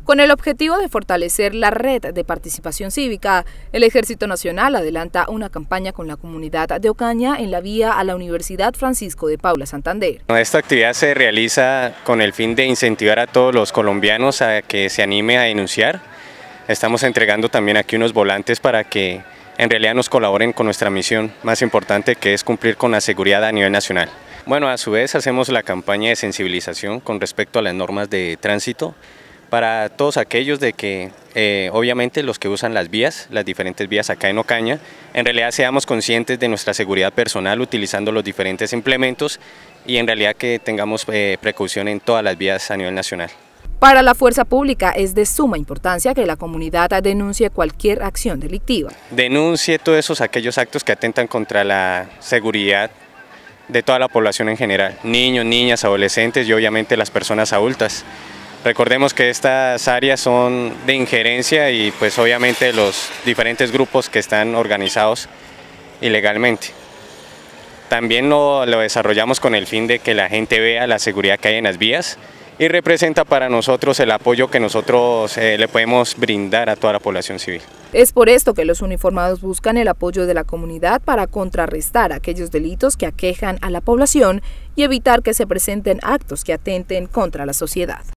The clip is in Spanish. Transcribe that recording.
Con el objetivo de fortalecer la red de participación cívica, el Ejército Nacional adelanta una campaña con la comunidad de Ocaña en la vía a la Universidad Francisco de Paula Santander. Esta actividad se realiza con el fin de incentivar a todos los colombianos a que se anime a denunciar. Estamos entregando también aquí unos volantes para que en realidad nos colaboren con nuestra misión más importante, que es cumplir con la seguridad a nivel nacional. Bueno, a su vez hacemos la campaña de sensibilización con respecto a las normas de tránsito, para todos aquellos de que obviamente los que usan las diferentes vías acá en Ocaña, en realidad seamos conscientes de nuestra seguridad personal utilizando los diferentes implementos y en realidad que tengamos precaución en todas las vías a nivel nacional. Para la fuerza pública es de suma importancia que la comunidad denuncie cualquier acción delictiva. Denuncie todos aquellos actos que atentan contra la seguridad de toda la población en general, niños, niñas, adolescentes y obviamente las personas adultas. Recordemos que estas áreas son de injerencia y pues obviamente los diferentes grupos que están organizados ilegalmente. También lo desarrollamos con el fin de que la gente vea la seguridad que hay en las vías y representa para nosotros el apoyo que nosotros le podemos brindar a toda la población civil. Es por esto que los uniformados buscan el apoyo de la comunidad para contrarrestar aquellos delitos que aquejan a la población y evitar que se presenten actos que atenten contra la sociedad.